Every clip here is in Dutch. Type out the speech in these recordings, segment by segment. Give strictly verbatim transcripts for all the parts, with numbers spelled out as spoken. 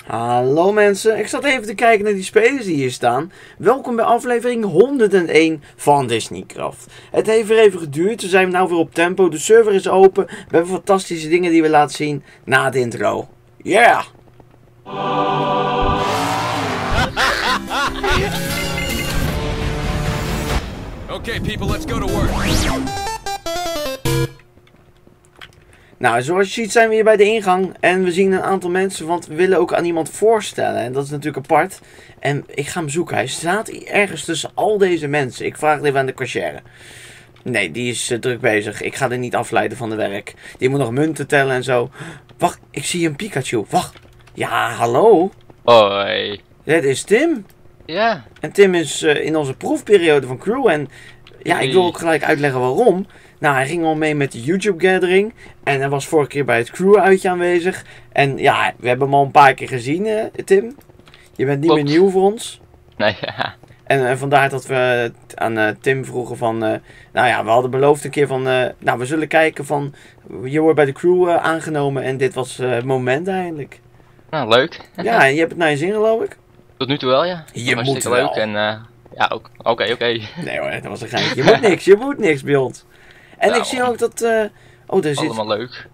Hallo mensen, ik zat even te kijken naar die spelers die hier staan. Welkom bij aflevering honderdéén van Disneycraft. Het heeft weer even geduurd, we zijn nu weer op tempo, de server is open. We hebben fantastische dingen die we laten zien na de intro. Yeah! Okay people, let's go to work. Nou, zoals je ziet zijn we hier bij de ingang en we zien een aantal mensen, want we willen ook aan iemand voorstellen. En dat is natuurlijk apart. En ik ga hem zoeken. Hij staat ergens tussen al deze mensen. Ik vraag het even aan de cashier. Nee, die is uh, druk bezig. Ik ga er niet afleiden van de werk. Die moet nog munten tellen en zo. Wacht, ik zie een Pikachu. Wacht. Ja, hallo. Hoi. Dit is Tim. Ja. En Tim is uh, in onze proefperiode van Crew. En ja, ik wil ook gelijk uitleggen waarom. Nou, hij ging al mee met de YouTube Gathering. En hij was vorige keer bij het Crew uitje aanwezig. En ja, we hebben hem al een paar keer gezien, uh, Tim. Je bent niet Klopt. meer nieuw voor ons. Nee, ja. En uh, vandaar dat we aan uh, Tim vroegen van... Uh, nou ja, we hadden beloofd een keer van... Uh, nou, we zullen kijken van... Je wordt bij de Crew uh, aangenomen. En dit was uh, het moment eigenlijk. Nou, leuk. Ja, en je hebt het naar je zin, geloof ik. Tot nu toe wel, ja. Je Dat was moet hartstikke wel. leuk en uh, ja, ook. Oké, okay, oké. Okay. Nee hoor, dat was een geintje. Je moet niks, je moet niks bij ons. En Nou, ik zie ook dat... Uh, oh, daar zit... Allemaal leuk.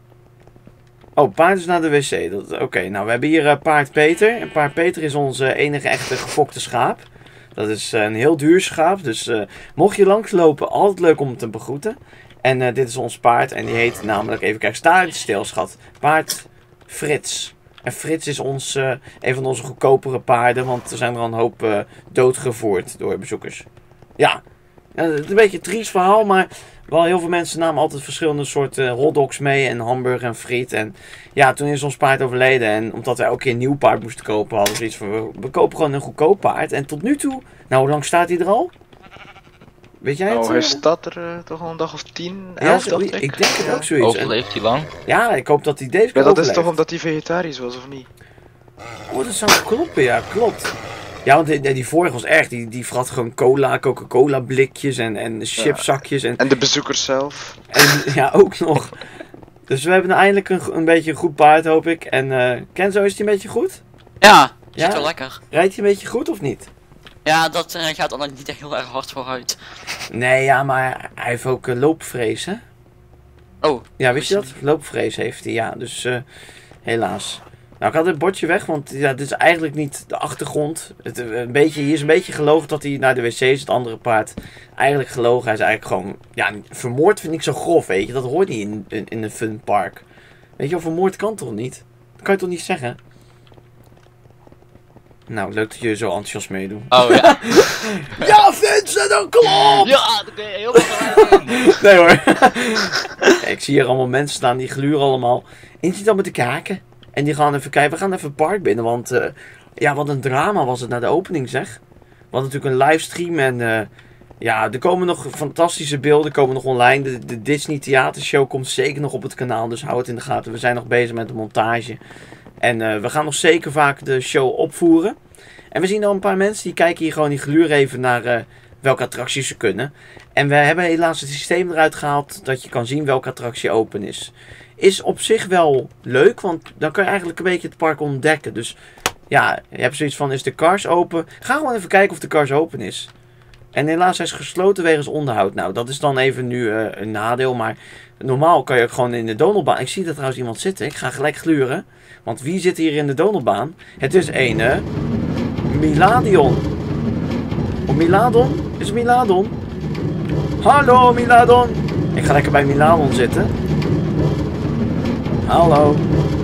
Oh, paard is naar de wc. Oké, okay, nou we hebben hier uh, paard Peter. En paard Peter is onze enige echte gefokte schaap. Dat is uh, een heel duur schaap. Dus uh, mocht je langslopen, altijd leuk om te begroeten. En uh, dit is ons paard. En die heet namelijk, even kijken, sta even stil schat. Paard Frits. En Frits is ons, uh, een van onze goedkopere paarden. Want er zijn er al een hoop uh, doodgevoerd door bezoekers. Ja, uh, het is een beetje een triest verhaal, maar... Wel, heel veel mensen namen altijd verschillende soorten hotdogs mee en hamburger en friet. En ja, toen is ons paard overleden. En omdat wij elke keer een nieuw paard moesten kopen, hadden we zoiets van, we, we kopen gewoon een goedkoop paard. En tot nu toe, nou hoe lang staat hij er al? Weet jij het? Nou, hij uh? staat er uh, toch al een dag of tien, Ja, elf, zo, dacht ik. ik. ik denk het ook zoiets. Overleeft hij lang? En, ja, ik hoop dat hij deze keer Ja, dat is overleeft. toch omdat hij vegetarisch was, of niet? Oh, dat zou kloppen, ja, klopt. Ja, want die, die vorige was echt, die, die vrat gewoon cola, Coca-Cola blikjes en, en chipszakjes. En, En de bezoekers zelf. en ja, ook nog. Dus we hebben eindelijk een, een beetje een goed paard, hoop ik. En uh, Kenzo, is die een beetje goed? Ja, zit Ja? wel lekker. Rijdt hij een beetje goed of niet? Ja, dat uh, gaat dan niet echt heel erg hard vooruit. Nee, ja, maar hij heeft ook uh, loopvrees, hè? Oh. Ja, wist je dat? Loopvrees heeft hij, ja. Dus uh, helaas. Nou, ik had het bordje weg, want ja, dit is eigenlijk niet de achtergrond. Het, een beetje, hier is een beetje gelogen dat hij naar de wc is, het andere paard. Eigenlijk gelogen, hij is eigenlijk gewoon... Ja, vermoord vind ik zo grof, weet je. Dat hoort niet in, in, in een funpark. Weet je wel, vermoord kan toch niet? Dat kan je toch niet zeggen? Nou, leuk dat je zo enthousiast meedoet. Oh ja. Ja, Vincent, dat klopt! Ja, dat ben je heel veel. Nee hoor. Ik zie hier allemaal mensen staan, die gluren allemaal. En die zitten allemaal te kijken. En die gaan even kijken, we gaan even het park binnen, want uh, ja, wat een drama was het na de opening, zeg. We hadden natuurlijk een livestream en uh, ja, er komen nog fantastische beelden, komen nog online. De, de Disney theatershow komt zeker nog op het kanaal, dus hou het in de gaten. We zijn nog bezig met de montage. En uh, we gaan nog zeker vaak de show opvoeren. En we zien al een paar mensen die kijken hier gewoon, die gluren even naar uh, welke attracties ze kunnen. En we hebben helaas het systeem eruit gehaald dat je kan zien welke attractie open is. Is op zich wel leuk, want dan kan je eigenlijk een beetje het park ontdekken. Dus ja, je hebt zoiets van, is de Cars open? Ga gewoon even kijken of de Cars open is. En helaas hij is gesloten wegens onderhoud. Nou, dat is dan even nu uh, een nadeel, maar normaal kan je ook gewoon in de Donaldbaan. Ik zie dat trouwens iemand zitten, ik ga gelijk gluren. Want wie zit hier in de Donaldbaan? Het is een uh, Miladion. Of Miladon? Is het Miladon? Hallo Miladon! Ik ga lekker bij Miladon zitten. Hallo.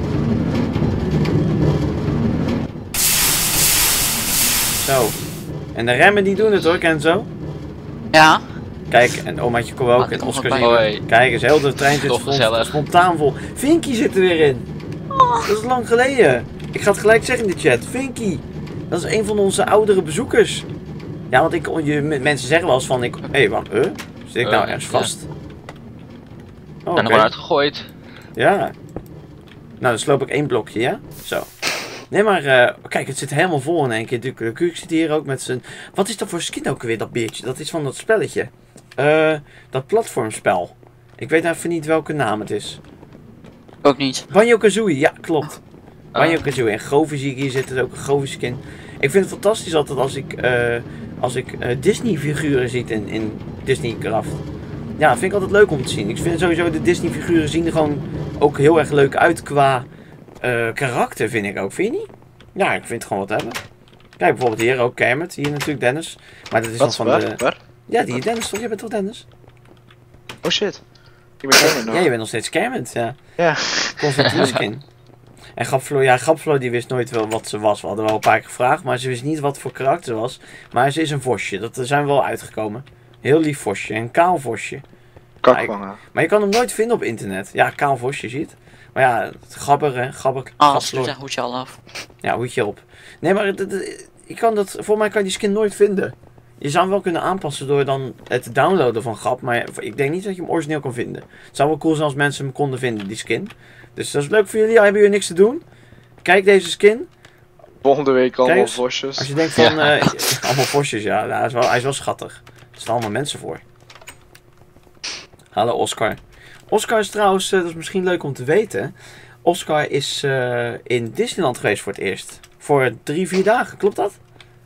Zo. En de remmen die doen het hoor, Kenzo. Ja. Kijk, en omaatje kom ook. Ah, En kom Oscar erbij. zien we. Hoi. Kijk eens, heel de trein zit Toch vol, gezellig. spontaan vol. Vinky zit er weer in. Dat is lang geleden. Ik ga het gelijk zeggen in de chat. Vinky. Dat is een van onze oudere bezoekers. Ja, want ik, je, mensen zeggen wel eens van... Hé, hey, wacht. Huh? Zit ik nou Uh, ergens ja. vast? Oh, En er oké. gewoon uitgegooid. Ja. Nou, dan sloop ik één blokje, ja? Zo. Nee, maar uh, kijk, het zit helemaal vol in één keer. De Kuuk zit hier ook met zijn... Wat is dat voor skin ook weer, dat beertje? Dat is van dat spelletje. Uh, dat platformspel. Ik weet even niet welke naam het is. Ook niet. Banjo-Kazooie, ja, klopt. Banjo-Kazooie en Goofy zie ik hier zitten, is ook een Goofy skin. Ik vind het fantastisch altijd als ik, uh, als ik uh, Disney figuren zie in, in Disney Craft. Ja, dat vind ik altijd leuk om te zien. Ik vind sowieso de Disney figuren zien er gewoon ook heel erg leuk uit qua uh, karakter, vind ik ook. Vind je niet? Ja, ik vind het gewoon wat hebben. Kijk, bijvoorbeeld hier ook Kermit. Hier natuurlijk Dennis. Maar dat is Wat? nog van Waar? de... Waar? Ja, die Dennis toch? Jij bent toch Dennis? Oh shit. Ik ben Kermit nog. Ja, je bent nog steeds Kermit, ja. Ja. Constantine skin. En Grapflo, ja, Grapflo die wist nooit wel wat ze was. We hadden wel een paar keer gevraagd, maar ze wist niet wat voor karakter ze was. Maar ze is een vosje, dat zijn we wel uitgekomen. Heel lief vosje, een kaal vosje. Kakwangen. Maar je kan hem nooit vinden op internet. Ja, kaal vosje, ziet. Maar ja, gabber hè, gabber. Ah, Grapflo. dat hoedje al af. Ja, hoedje op. Nee, maar dat- dat- je kan dat, voor mij kan je die skin nooit vinden. Je zou hem wel kunnen aanpassen door dan het te downloaden van Grap, maar ik denk niet dat je hem origineel kan vinden. Het zou wel cool zijn als mensen hem konden vinden, die skin. Dus dat is leuk voor jullie. Ja, hebben jullie niks te doen? Kijk deze skin. Volgende week allemaal Kijk eens, vosjes. Als je denkt van, eh, allemaal vosjes, ja, nou, hij, is wel, hij is wel schattig. Er staan allemaal mensen voor. Hallo Oscar. Oscar is trouwens, uh, dat is misschien leuk om te weten. Oscar is uh, in Disneyland geweest voor het eerst. Voor drie, vier dagen, klopt dat?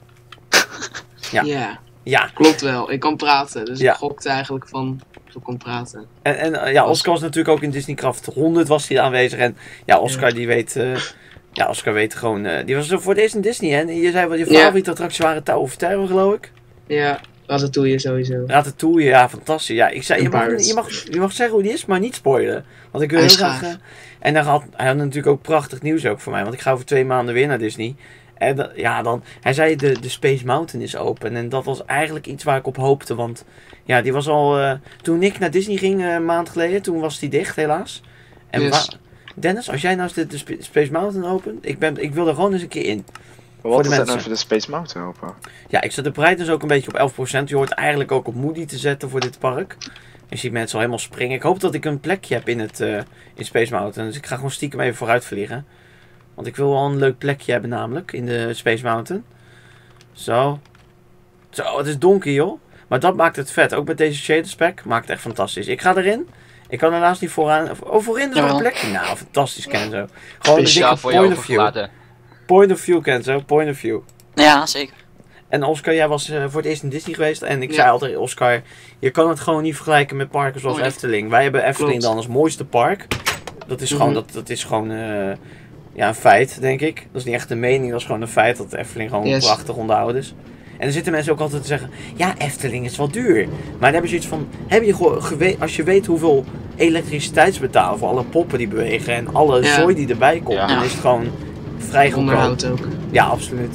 Ja. Ja, Ja. klopt wel. Ik kan praten, dus Ja. ik gokte eigenlijk van ik kon praten. En, en uh, ja, Oscar was natuurlijk ook in Disneycraft honderd was hij aanwezig. En ja, Oscar die weet, uh, ja, Oscar weet gewoon, uh, die was voor het eerst in Disney. Hè? En je zei wat je Ja. favoriete attracties waren, Tower of Terror geloof ik. Ja, Ratatouille sowieso. Ratatouille, ja, fantastisch. Ja, ik zei, je En mag, Pirates. je, mag, je mag zeggen hoe die is, maar niet spoilen. Want ik wil Hij heel is graag... gaaf. uh, en dan had, hij had natuurlijk ook prachtig nieuws ook voor mij. Want ik ga over twee maanden weer naar Disney. En dat- ja, dan... Hij zei, de, de Space Mountain is open. En dat was eigenlijk iets waar ik op hoopte. Want ja, die was al... uh, toen ik naar Disney ging, uh, een maand geleden, toen was die dicht helaas. En Yes. wa- Dennis, als jij nou eens de, de Sp- Space Mountain opent, ik, ben, ik wil er gewoon eens een keer in. Wat de is dat mensen. nou voor de Space Mountain open? Ja, ik zet de prijs dus ook een beetje op elf procent. Je hoort eigenlijk ook op Moody te zetten voor dit park. Je ziet mensen al helemaal springen. Ik hoop dat ik een plekje heb in, het, uh, in Space Mountain. Dus ik ga gewoon stiekem even vooruit vliegen. Want ik wil wel een leuk plekje hebben namelijk in de Space Mountain. Zo. Zo, het is donker joh. Maar dat maakt het vet. Ook met deze shaders pack maakt het echt fantastisch. Ik ga erin. Ik kan helaas niet vooraan. Oh, voorin is wel een Jawel. plekje. Nou, fantastisch Kenzo. Gewoon een Speciaal dikke voor jou point of view. overgelaten. Point of view Kenzo, point of view. Ja, zeker. En Oscar, jij was uh, voor het eerst in Disney geweest. En ik Ja. zei altijd, Oscar, je kan het gewoon niet vergelijken met parken zoals Oh, ja. Efteling. Wij hebben Efteling Klopt. dan als mooiste park. Dat is Mhm. gewoon, dat, dat is gewoon uh, ja, een feit, denk ik. Dat is niet echt een mening, dat is gewoon een feit dat de Efteling gewoon Yes. prachtig onderhouden is. En er zitten mensen ook altijd te zeggen, ja, Efteling is wel duur. Maar dan hebben ze iets van, heb je gewoon gewe- als je weet hoeveel elektriciteitsbetaal voor alle poppen die bewegen en alle Ja. zooi die erbij komt, Ja. dan is het gewoon vrij goedkoop. Onderhoud ook. Ja, absoluut.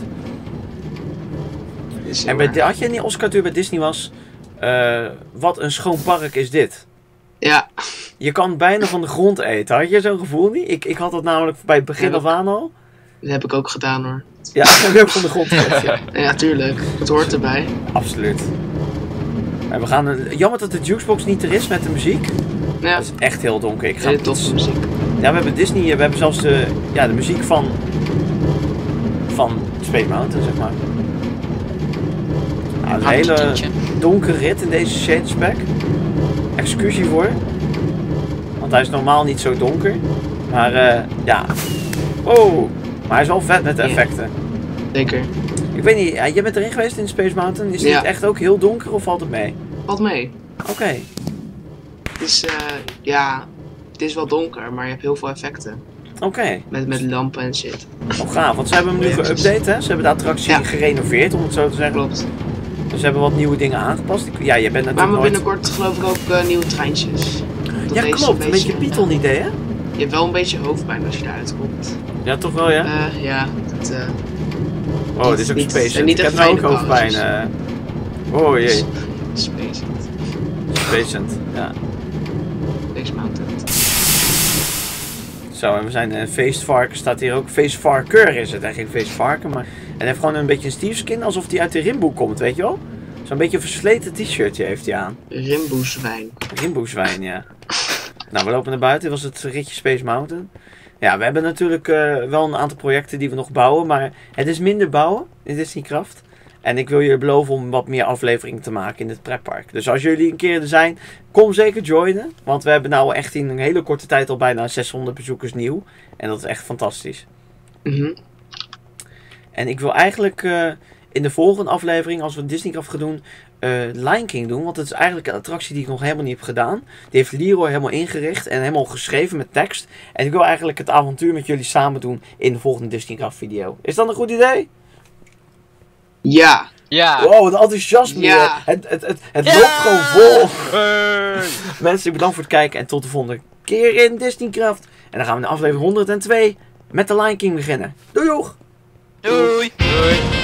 Is En bij, had jij niet Oscar toen je bij Disney was? eh, wat een schoon park is dit. Ja, Je kan bijna van de grond eten. Had je zo'n gevoel niet? Ik, ik had dat namelijk bij het begin Ja. af aan al. dat heb ik ook gedaan hoor. Ja, ik heb ook van de grond gegeten. Ja, Ja, tuurlijk. Het hoort erbij. absoluut. En we gaan, een- jammer dat de jukebox niet er is met de muziek. Ja, Het is echt heel donker. Ik ga hele toffe muziek. Ja, we hebben Disney, we hebben zelfs de, ja, de muziek van, van Space Mountain, zeg maar. Nou, een Houdt hele een tientje. donkere rit in deze shade spec. Excuus hiervoor. Want hij is normaal niet zo donker. Maar eh, ja. Oh, maar hij is wel vet met de Ja. effecten. Zeker. Ik weet niet, ja, jij bent erin geweest in Space Mountain. Is dit Ja. echt ook heel donker of valt het mee? Valt mee. Oké. Het is, eh, ja, het is wel donker, maar je hebt heel veel effecten. Oké. Met, met lampen en shit. Oh, gaaf. Want ze hebben hem nu geüpdate, hè? Ze hebben de attractie Ja. gerenoveerd, om het zo te zeggen. Klopt. Dus ze hebben wat nieuwe dingen aangepast. Ik- Ja, je bent Maar natuurlijk we nooit... binnenkort geloof ik ook eh, nieuwe treintjes. Dat Ja, deze klopt. Een beetje Python idee, hè? Je hebt wel een beetje hoofdpijn als je eruit komt. Ja, toch wel, ja? Eh, ja, dat, eh, Oh, dit is ook niet- Space. en niet Ik heb echt nou ook fijne hoofdpijn. pauzes. eh. Oh jee, Space, Space. Ja. Space Mountain. Zo, en we zijn een feestvarken, staat hier ook. Feestvarker is het, eigenlijk geen feestvarken. Maar... En hij heeft gewoon een beetje een Steve skin, alsof hij uit de Rimboe komt, weet je wel? Zo'n beetje een versleten t-shirtje heeft hij aan. Rimboezwijn. Rimboezwijn, ja. Nou, we lopen naar buiten. Dit was het ritje Space Mountain. Ja, we hebben natuurlijk eh, wel een aantal projecten die we nog bouwen. Maar het is minder bouwen in Disneycraft. En ik wil je beloven om wat meer afleveringen te maken in het pretpark. Dus als jullie een keer er zijn, kom zeker joinen. Want we hebben nou echt in een hele korte tijd al bijna zeshonderd bezoekers nieuw. En dat is echt fantastisch. Mhm. En ik wil eigenlijk uh, in de volgende aflevering, als we Disneycraft gaan doen, uh, Lion King doen. Want het is eigenlijk een attractie die ik nog helemaal niet heb gedaan. Die heeft Leroy helemaal ingericht en helemaal geschreven met tekst. En ik wil eigenlijk het avontuur met jullie samen doen in de volgende Disneycraft video. Is dat een goed idee? Ja. Ja. Wow, wat enthousiasme. Ja. Het, het, het, het Ja. loopt gewoon vol. Hey. Mensen, bedankt voor het kijken en tot de volgende keer in Disneycraft. En dan gaan we in aflevering honderdtwee met de Lion King beginnen. Doei joch! Doei! Doei.